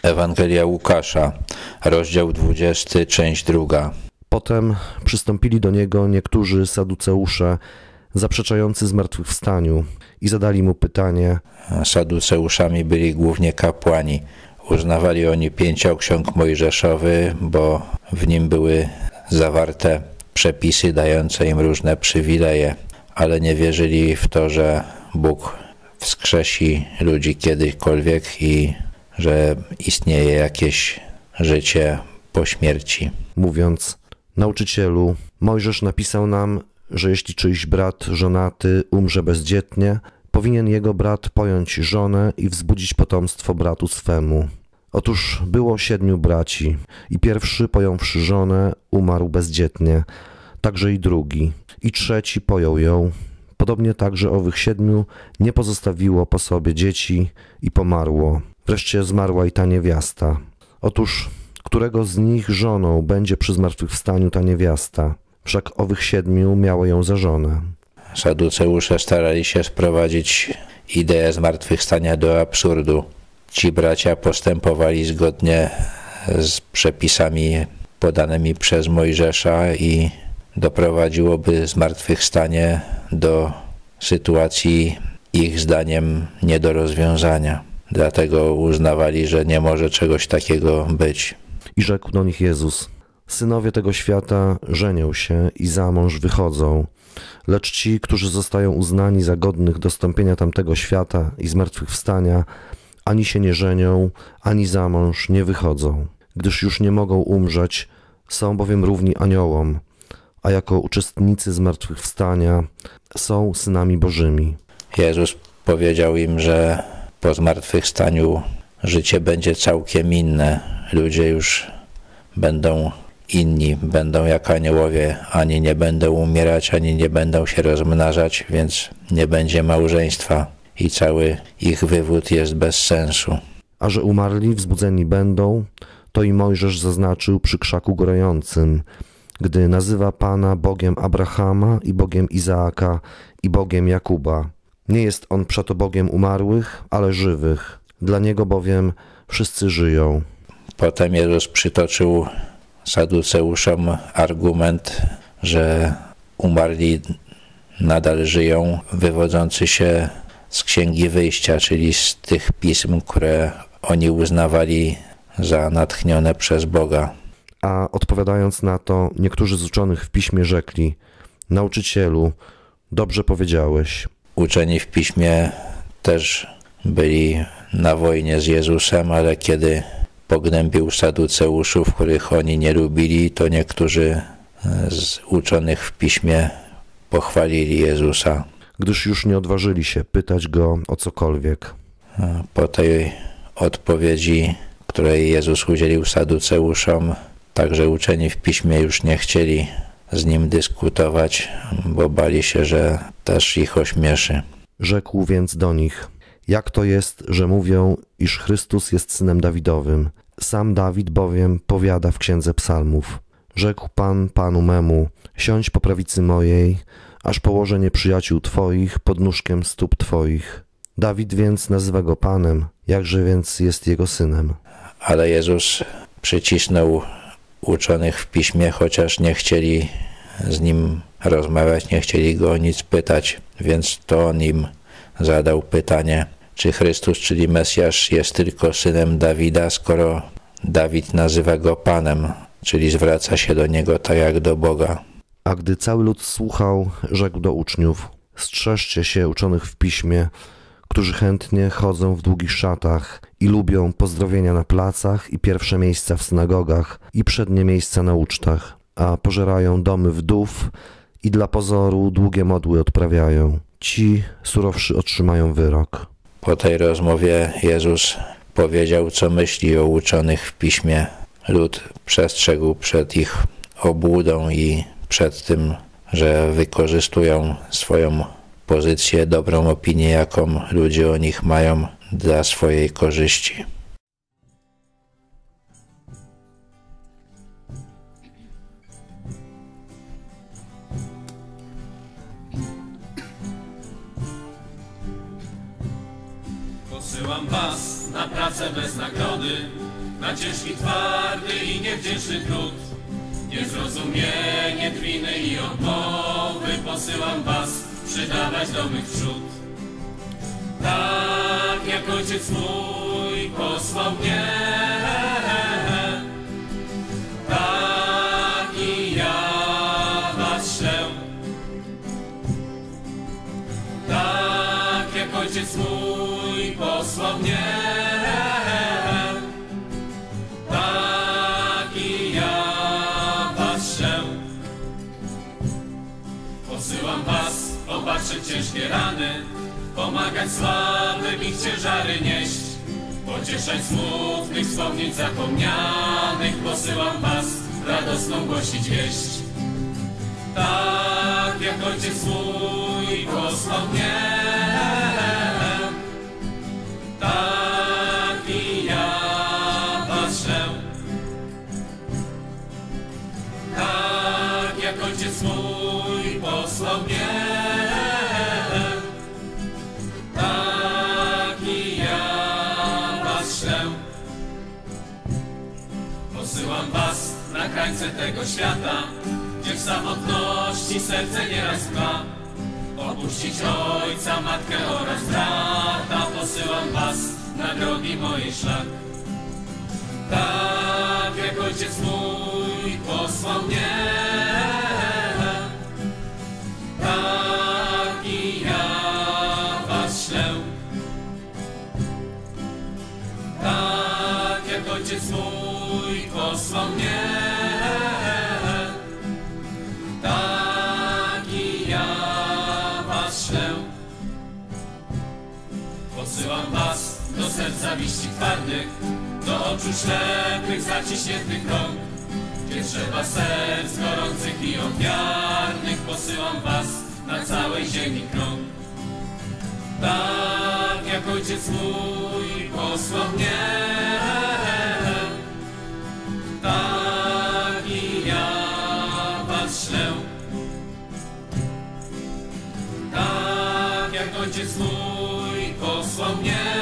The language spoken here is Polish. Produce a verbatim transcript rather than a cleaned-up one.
Ewangelia Łukasza, rozdział dwudziesty, część druga. Potem przystąpili do niego niektórzy saduceusze, zaprzeczający zmartwychwstaniu, i zadali mu pytanie. Saduceuszami byli głównie kapłani. Uznawali oni pięcioksiąg mojżeszowy, bo w nim były zawarte przepisy dające im różne przywileje, ale nie wierzyli w to, że Bóg wskrzesi ludzi kiedykolwiek i że istnieje jakieś życie po śmierci. Mówiąc: Nauczycielu, Mojżesz napisał nam, że jeśli czyjś brat żonaty umrze bezdzietnie, powinien jego brat pojąć żonę i wzbudzić potomstwo bratu swemu. Otóż było siedmiu braci i pierwszy, pojąwszy żonę, umarł bezdzietnie, także i drugi, i trzeci pojął ją. Podobnie także owych siedmiu nie pozostawiło po sobie dzieci i pomarło. Wreszcie zmarła i ta niewiasta. Otóż którego z nich żoną będzie przy zmartwychwstaniu ta niewiasta? Wszak owych siedmiu miało ją za żonę. Saduceusze starali się sprowadzić ideę zmartwychwstania do absurdu. Ci bracia postępowali zgodnie z przepisami podanymi przez Mojżesza i doprowadziłoby zmartwychwstanie do sytuacji ich zdaniem nie do rozwiązania. Dlatego uznawali, że nie może czegoś takiego być. I rzekł do nich Jezus: Synowie tego świata żenią się i za mąż wychodzą, lecz ci, którzy zostają uznani za godnych dostąpienia tamtego świata i zmartwychwstania, ani się nie żenią, ani za mąż nie wychodzą, gdyż już nie mogą umrzeć, są bowiem równi aniołom, a jako uczestnicy zmartwychwstania są synami Bożymi. Jezus powiedział im, że po zmartwychwstaniu życie będzie całkiem inne. Ludzie już będą inni, będą jak aniołowie, ani nie będą umierać, ani nie będą się rozmnażać, więc nie będzie małżeństwa i cały ich wywód jest bez sensu. A że umarli wzbudzeni będą, to i Mojżesz zaznaczył przy krzaku gorącym, gdy nazywa Pana Bogiem Abrahama i Bogiem Izaaka i Bogiem Jakuba. Nie jest On przeto Bogiem umarłych, ale żywych. Dla Niego bowiem wszyscy żyją. Potem Jezus przytoczył saduceuszom argument, że umarli nadal żyją, wywodzący się z Księgi Wyjścia, czyli z tych pism, które oni uznawali za natchnione przez Boga. A odpowiadając na to, niektórzy z uczonych w Piśmie rzekli: Nauczycielu, dobrze powiedziałeś. Uczeni w Piśmie też byli na wojnie z Jezusem, ale kiedy pognębił saduceuszów, których oni nie lubili, to niektórzy z uczonych w Piśmie pochwalili Jezusa. Gdyż już nie odważyli się pytać Go o cokolwiek. Po tej odpowiedzi, której Jezus udzielił saduceuszom, także uczeni w Piśmie już nie chcieli z Nim dyskutować, bo bali się, że też ich ośmieszy. Rzekł więc do nich: Jak to jest, że mówią, iż Chrystus jest synem Dawidowym? Sam Dawid bowiem powiada w Księdze Psalmów: Rzekł Pan Panu memu: Siądź po prawicy mojej, aż położę nieprzyjaciół Twoich pod nóżkiem stóp Twoich. Dawid więc nazywa Go Panem, jakże więc jest Jego synem? Ale Jezus przycisnął uczonych w Piśmie, chociaż nie chcieli z Nim rozmawiać, nie chcieli Go o nic pytać, więc to On im zadał pytanie, czy Chrystus, czyli Mesjasz, jest tylko synem Dawida, skoro Dawid nazywa Go Panem, czyli zwraca się do Niego tak jak do Boga. A gdy cały lud słuchał, rzekł do uczniów: Strzeżcie się uczonych w Piśmie, którzy chętnie chodzą w długich szatach i lubią pozdrowienia na placach i pierwsze miejsca w synagogach i przednie miejsca na ucztach, a pożerają domy wdów i dla pozoru długie modły odprawiają. Ci surowszy otrzymają wyrok. Po tej rozmowie Jezus powiedział, co myśli o uczonych w Piśmie. Lud przestrzegł przed ich obłudą i przed tym, że wykorzystują swoją pozycję, dobrą opinię, jaką ludzie o nich mają, dla swojej korzyści. Posyłam was na pracę bez nagrody, na ciężki, twardy i niewdzięczny trud. Niezrozumienie, drwiny i odmowy posyłam was przydawać do mych wśród. Tak jak ojciec mój posłał mnie, tak i ja was ślę. Tak jak ojciec mój posłał mnie, tak i ja was ślę. Posyłam was opatrzeć ciężkie rany, pomagać słabym ich ciężary nieść, pocieszać smutnych wspomnień zapomnianych. Posyłam was radosną głosić wieść. Tak jak ojciec mój posłał mnie, tak i ja was ślę. Tak jak ojciec mój posłał mnie, tak i ja was ślę. Posyłam was na krańce tego świata, gdzie w samotności serce nieraz pcha. Opuścić ojca, matkę oraz brata, posyłam was na drogi mojej szlak. Tak jak ojciec mój posłał mnie, tak i ja was ślę. Tak jak ojciec mój posłał mnie, tak i ja was ślę. Posyłam was do serca liści twardych, do oczu ślepych, zaciśniętych rąk, gdzie trzeba serc gorących i ofiarnych. Posyłam was na całej ziemi krąg. Tak jak ojciec mój posłał mnie, tak i ja was ślę. Tak jak ojciec mój posłał mnie,